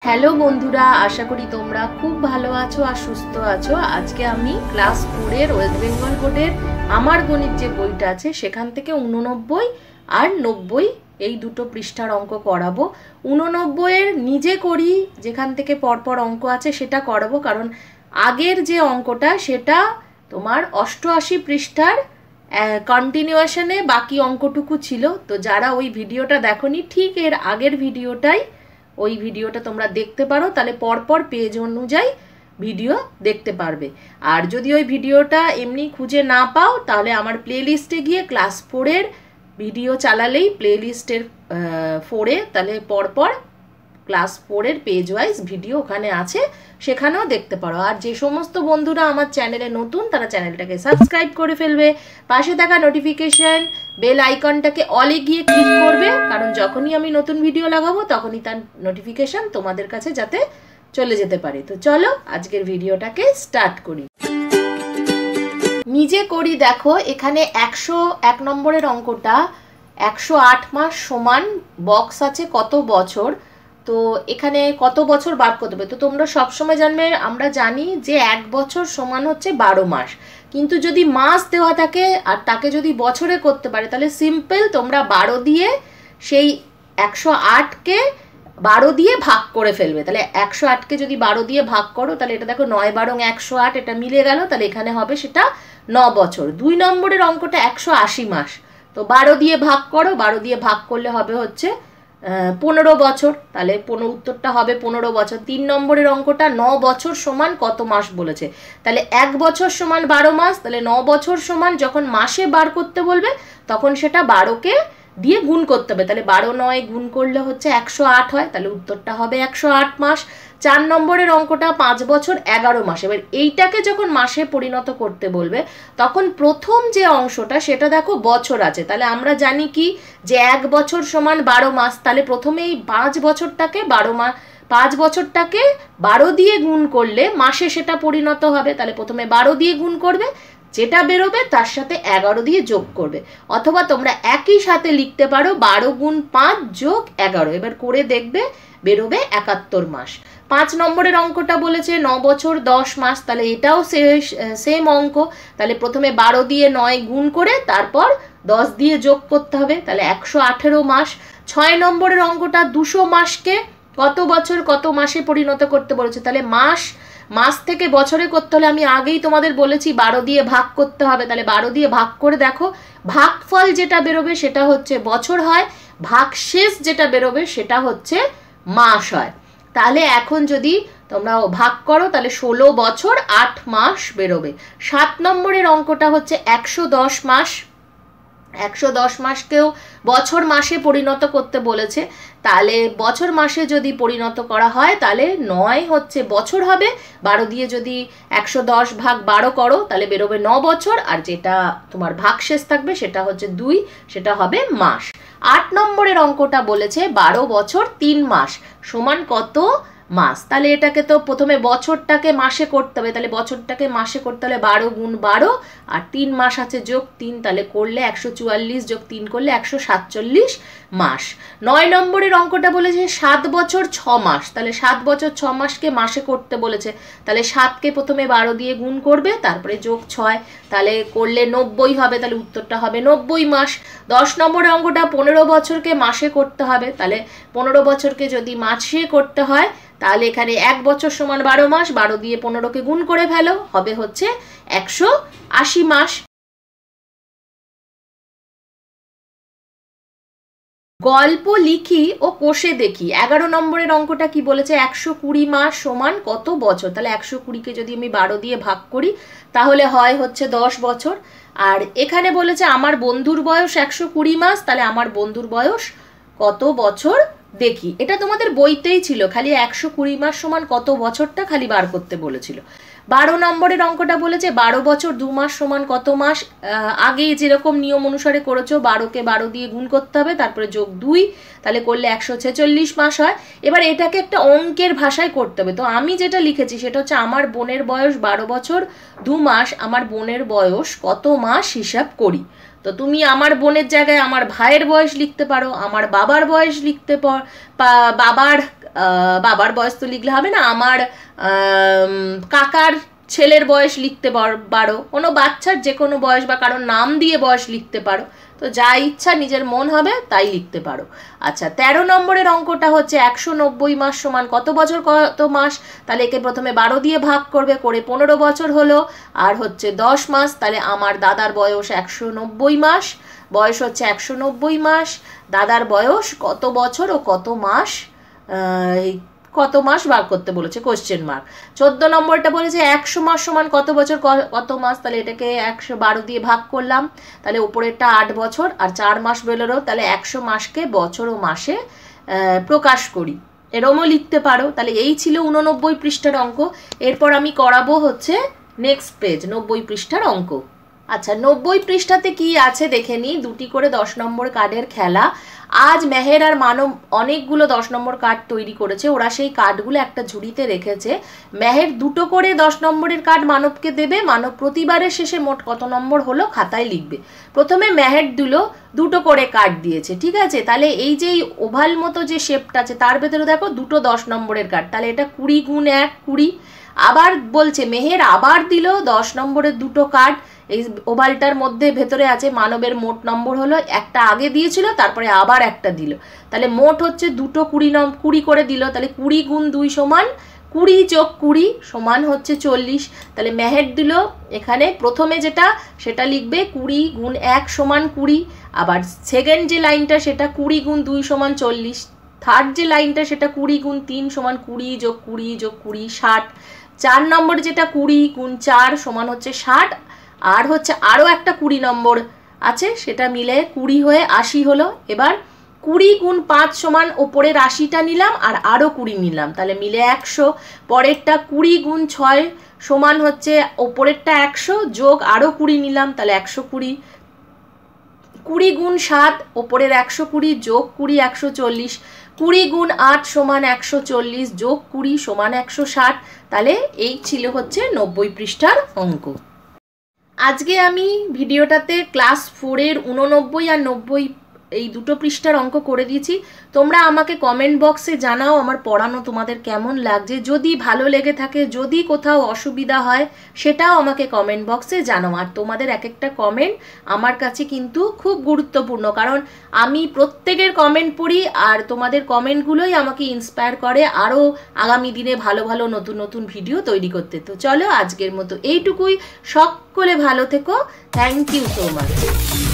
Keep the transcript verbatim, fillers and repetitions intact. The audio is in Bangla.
হ্যালো বন্ধুরা, আশা করি তোমরা খুব ভালো আছো আর সুস্থ আছো। আজকে আমি ক্লাস ফোর এর ওয়েস্ট বেঙ্গল বোর্ডের আমার গণিত যে বইটা আছে সেখান থেকে উননব্বই আর নব্বই এই দুটো পৃষ্ঠার অঙ্ক করাবো। উননব্বই এর নিজে করি, যেখান থেকে পরপর অঙ্ক আছে সেটা করাবো, কারণ আগের যে অঙ্কটা সেটা তোমার অষ্টআশি পৃষ্ঠার কন্টিনিউয়েশনে বাকি অঙ্কটুকু ছিল। তো যারা ওই ভিডিওটা দেখোনি, ঠিক এর আগের ভিডিওটাই ওই ভিডিওটা তোমরা দেখতে পারো, তাহলে পরপর পেজ অনুযায়ী ভিডিও দেখতে পারবে। আর যদি ওই ভিডিওটা এমনি খুঁজে না পাও, তাহলে আমার প্লেলিস্টে গিয়ে ক্লাস ফোরের ভিডিও চালালেই প্লেলিস্টের ফোরে তাহলে পরপর ক্লাস ফোরের পেজ ওয়াইজ ভিডিও ওখানে আছে, সেখানেও দেখতে পারো। আর যে সমস্ত বন্ধুরা আমার চ্যানেলে নতুন, তারা চ্যানেলটাকে সাবস্ক্রাইব করে ফেলবে, পাশে থাকা নোটিফিকেশন বেল আইকনটাকে অলে গিয়ে ক্লিক করবে, কারণ যখনই আমি নতুন ভিডিও লাগাবো তখনই তার নোটিফিকেশন তোমাদের কাছে যাতে চলে যেতে পারে। তো চলো আজকের ভিডিওটাকে স্টার্ট করি। নিজে করি দেখো, এখানে একশো এক নম্বরের অঙ্কটা একশো আট মাস সমান বক্স আছে কত বছর। তো এখানে কত বছর বার করতে হবে, তো তোমরা সবসময় জানবে, আমরা জানি যে এক বছর সমান হচ্ছে বারো মাস, কিন্তু যদি মাস দেওয়া থাকে আর তাকে যদি বছরে করতে পারে, তাহলে সিম্পল তোমরা বারো দিয়ে সেই একশো আটকে বারো দিয়ে ভাগ করে ফেলবে। তাহলে একশো আটকে যদি বারো দিয়ে ভাগ করো, তাহলে এটা দেখো নয় বারং একশো আট, এটা মিলে গেল, তাহলে এখানে হবে সেটা ন বছর। দুই নম্বরের অঙ্কটা একশো আশি মাস, তো বারো দিয়ে ভাগ করো, বারো দিয়ে ভাগ করলে হবে হচ্ছে পনেরো বছর, তাহলে পনেরো উত্তরটা হবে পনেরো বছর। তিন নম্বরের অঙ্কটা ন বছর সমান কত মাস বলেছে, তাহলে এক বছর সমান বারো মাস, তাহলে ন বছর সমান যখন মাসে বার করতে বলবে তখন সেটা বারোকে দিয়ে গুণ করতে হবে, তাহলে বারো নয় গুণ করলে হচ্ছে একশো আট হয়, তাহলে উত্তরটা হবে একশো আট মাস। চার নম্বরের অঙ্কটা পাঁচ বছর এগারো মাস। এবার এইটাকে যখন মাসে পরিণত করতে বলবে তখন প্রথম যে অংশটা সেটা দেখো বছর আছে, তাহলে আমরা জানি কি যে এক বছর সমান বারো মাস, তাহলে প্রথমে এই পাঁচ বছরটাকে বারো মাস পাঁচ বছরটাকে বারো দিয়ে গুণ করলে মাসে সেটা পরিণত হবে, তাহলে প্রথমে বারো দিয়ে গুণ করবে, যেটা বেরোবে তার সাথে এগারো দিয়ে যোগ করবে, অথবা তোমরা একই সাথে লিখতে পারো বারো গুণ পাঁচ যোগ এগারো, এবার করে দেখবে বেরোবে একাত্তর মাস। পাঁচ নম্বরের অঙ্কটা বলেছে ন বছর দশ মাস, তাহলে এটাও সেম অঙ্ক, তাহলে প্রথমে বারো দিয়ে নয় গুণ করে তারপর দশ দিয়ে যোগ করতে হবে, তাহলে একশো আঠেরো মাস। ছয় নম্বরের অঙ্কটা দুশো মাসকে কত বছর কত মাসে পরিণত করতে বলেছে, তাহলে মাস মাস থেকে বছরে করতে হলে আমি আগেই তোমাদের বলেছি বারো দিয়ে ভাগ করতে হবে, তাহলে বারো দিয়ে ভাগ করে দেখো ভাগফল যেটা বেরোবে সেটা হচ্ছে বছর হয়, ভাগশেষ যেটা বেরোবে সেটা হচ্ছে মাস হয়। তাহলে এখন যদি তোমরা ভাগ করো তাহলে ষোলো বছর আট মাস বেরোবে। সাত নম্বরের অঙ্কটা হচ্ছে একশো দশ মাস, একশো দশ মাসকেও বছর মাসে পরিণত করতে বলেছে, তাহলে বছর মাসে যদি পরিণত করা হয় তাহলে নয় হচ্ছে বছর হবে, বারো দিয়ে যদি একশো দশ ভাগ বারো করো তাহলে বেরোবে ন বছর, আর যেটা তোমার ভাগশেষ থাকবে সেটা হচ্ছে দুই, সেটা হবে মাস। আট নম্বরের অঙ্কটা বলেছে বারো বছর তিন মাস সমান কত মাস, তাহলে এটাকে তো প্রথমে বছরটাকে মাসে করতে হবে, তাহলে বছরটাকে মাসে করতে হলে বারো গুণ বারো, আর তিন মাস আছে যোগ তিন, তাহলে করলে একশো চুয়াল্লিশ যোগ তিন করলে একশো সাতচল্লিশ মাস। নয় নম্বরের অঙ্কটা বলেছে সাত বছর ছ মাস, তাহলে সাত বছর ছ মাসকে মাসে করতে বলেছে, তাহলে সাতকে প্রথমে বারো দিয়ে গুণ করবে, তারপরে যোগ ছয়, তাহলে করলে নব্বই হবে, তাহলে উত্তরটা হবে নব্বই মাস। দশ নম্বরের অঙ্কটা পনেরো বছরকে মাসে করতে হবে, তাহলে পনেরো বছরকে যদি মাসে করতে হয় তাহলে এখানে এক বছর সমান বারো মাস, বারো দিয়ে পনেরোকে গুণ করে ফেলো, হবে হচ্ছে একশো আশি মাস। গল্প লিখি ও কোষে দেখি, এগারো নম্বরের অঙ্কটা কি বলেছে, একশো কুড়ি মাস সমান কত বছর, তাহলে একশো কুড়িকে যদি আমি বারো দিয়ে ভাগ করি তাহলে হয় হচ্ছে দশ বছর। আর এখানে বলেছে আমার বন্ধুর বয়স একশো কুড়ি মাস, তাহলে আমার বন্ধুর বয়স কত বছর দেখি, এটা তোমাদের বইতেই ছিল, খালি একশো কুড়ি মাস সমান কত বছরটা খালি বার করতে বলেছিল। বারো নম্বরের অঙ্কটা বলেছে বারো বছর দু মাস সমান কত মাস, আগেই যেরকম নিয়ম অনুসারে করেছো বারোকে বারো দিয়ে গুণ করতে হবে, তারপরে যোগ দুই, তাহলে করলে একশো ছেচল্লিশ মাস হয়। এবার এটাকে একটা অঙ্কের ভাষায় করতে হবে, তো আমি যেটা লিখেছি সেটা হচ্ছে আমার বোনের বয়স বারো বছর দু মাস, আমার বোনের বয়স কত মাস হিসাব করি। তো তুমি আমার বোনের জায়গায় আমার ভাইয়ের বয়স লিখতে পারো, আমার বাবার বয়স লিখতে পার, বাবার বাবার বয়স তো লিখলে হবে না, আমার কাকার ছেলের বয়স লিখতে পারো, কোনো বাচ্চার যে কোনো বয়স বা কারোর নাম দিয়ে বয়স লিখতে পারো, তো যা ইচ্ছা নিজের মন হবে তাই লিখতে পারো। আচ্ছা, তেরো নম্বরের অঙ্কটা হচ্ছে একশো নব্বই মাস সমান কত বছর কত মাস, তাহলে একে প্রথমে বারো দিয়ে ভাগ করবে, করে পনেরো বছর হলো, আর হচ্ছে দশ মাস, তাহলে আমার দাদার বয়স একশো নব্বই মাস, বয়স হচ্ছে একশো নব্বই মাস, দাদার বয়স কত বছর ও কত মাস, কত মাস বার করতে বলেছে কোশ্চেন মার্ক। চোদ্দ নম্বরটা বলেছে একশো মাস সমান কত বছর কত মাস, তাহলে এটাকে একশো বারো দিয়ে ভাগ করলাম, তাহলে উপরেরটা আট বছর আর চার মাস বেরোলো, তাহলে একশো মাসকে বছর ও মাসে প্রকাশ করি, এরমও লিখতে পারো। তাহলে এই ছিল উননব্বই পৃষ্ঠার অঙ্ক। এরপর আমি করাবো হচ্ছে নেক্সট পেজ, নব্বই পৃষ্ঠার অঙ্ক। আচ্ছা, নব্বই পৃষ্ঠাতে কি আছে দেখে নিই। দুটি করে দশ নম্বর কার্ডের খেলা। আজ মেহের আর মানব অনেকগুলো দশ নম্বর কার্ড তৈরি করেছে, ওরা সেই কার্ডগুলো একটা ঝুড়িতে রেখেছে। মেহের দুটো করে দশ নম্বরের কার্ড মানবকে দেবে, মানব প্রতিবারের শেষে মোট কত নম্বর হলো খাতায় লিখবে। প্রথমে মেহের দিল দুটো করে কার্ড দিয়েছে, ঠিক আছে। তাহলে এই যে ওভাল মতো যে শেপটা আছে তার ভেতরে দেখো দুটো দশ নম্বরের কার্ড, তাহলে এটা কুড়ি গুণ এক কুড়ি। আবার বলছে মেহের আবার দিল দশ নম্বরের দুটো কার্ড, এই ওভালটার মধ্যে ভেতরে আছে মানবের মোট নম্বর হলো, একটা আগে দিয়েছিল তারপরে আবার একটা দিল, তাহলে মোট হচ্ছে দুটো কুড়ি নম কুড়ি করে দিল, তাহলে কুড়ি গুণ দুই সমান কুড়ি যোগ কুড়ি সমান হচ্ছে চল্লিশ। তাহলে মেহের দিল এখানে প্রথমে যেটা সেটা লিখবে কুড়ি গুণ এক সমান কুড়ি, আবার সেকেন্ড যে লাইনটা সেটা কুড়ি গুণ দুই সমান চল্লিশ, থার্ড যে লাইনটা সেটা কুড়ি গুণ তিন সমান কুড়ি যোগ কুড়ি যোগ কুড়ি ষাট, চার নম্বর যেটা কুড়ি গুণ চার সমান হচ্ছে ষাট, আর হচ্ছে আরও একটা কুড়ি নম্বর আছে সেটা মিলে কুড়ি হয়ে আশি হলো। এবার কুড়ি গুণ পাঁচ সমান ওপরের আশিটা নিলাম আর আরও কুড়ি নিলাম, তাহলে মিলে একশো। পরেরটা কুড়ি গুণ ছয় সমান হচ্ছে ওপরেরটা একশো যোগ আরও কুড়ি নিলাম, তাহলে একশো কুড়ি। কুড়ি গুণ সাত ওপরের একশো কুড়ি যোগ কুড়ি একশো চল্লিশ, কুড়ি গুণ আট সমান একশো চল্লিশ যোগ কুড়ি সমান একশো ষাট। তাহলে এই ছিল হচ্ছে নব্বই পৃষ্ঠার অঙ্ক। আজকে আমি ভিডিওটাতে ক্লাস ফোরের উননব্বই আর নব্বই এই দুটো পৃষ্ঠার অঙ্ক করে দিয়েছি। তোমরা আমাকে কমেন্ট বক্সে জানাও আমার পড়ানো তোমাদের কেমন লাগছে, যদি ভালো লেগে থাকে, যদি কোথাও অসুবিধা হয় সেটাও আমাকে কমেন্ট বক্সে জানাও। আর তোমাদের এক একটা কমেন্ট আমার কাছে কিন্তু খুব গুরুত্বপূর্ণ, কারণ আমি প্রত্যেকের কমেন্ট পড়ি আর তোমাদের কমেন্টগুলোই আমাকে ইন্সপায়ার করে আরও আগামী দিনে ভালো ভালো নতুন নতুন ভিডিও তৈরি করতে। তো চলো আজকের মতো এইটুকুই, সকলে ভালো থেকো, থ্যাংক ইউ সো মাচ।